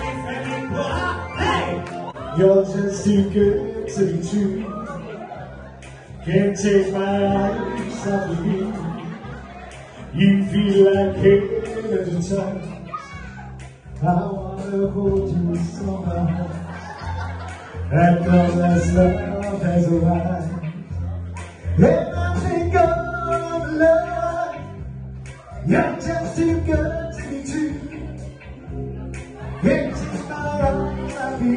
You're just too good to be true. Can't take my eyes off of you. You feel like heaven to touch. I wanna hold you so much. That last love has arrived. And I think of love. You're just too good to be true. Can't take my eyes off you.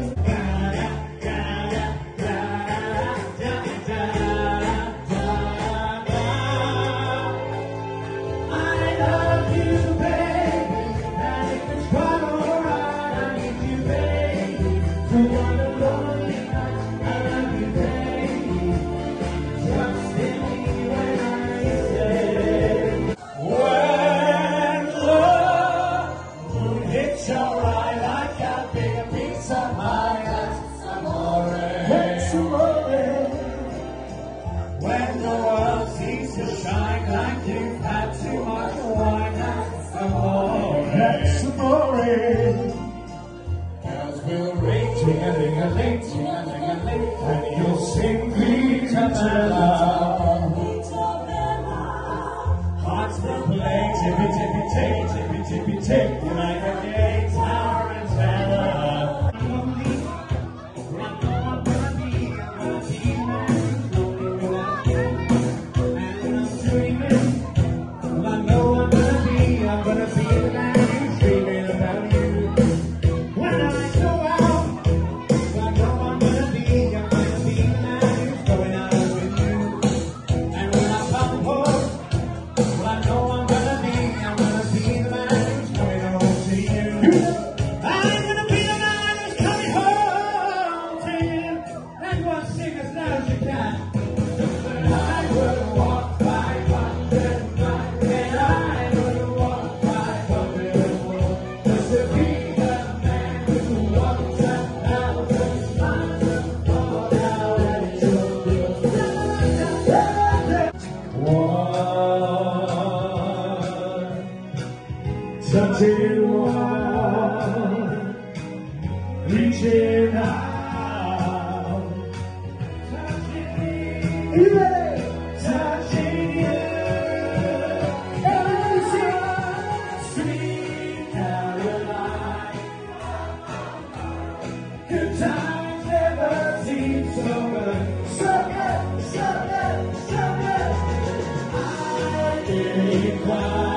When the world seems to shine like you've had too much wine, that's amore. That's amore. Girls will ring, ting-a-ling-a-ling, ting-a-ling-a-ling, and you'll sing Vitamella. Hearts will play, tippy-tippy-tick, tippy-tippy-tick, like a gay tower and teller. Touching one, reaching out, touching me, touching you, sweet Caroline. Good times never seem so good, so good, so good, so good. I didn't cry.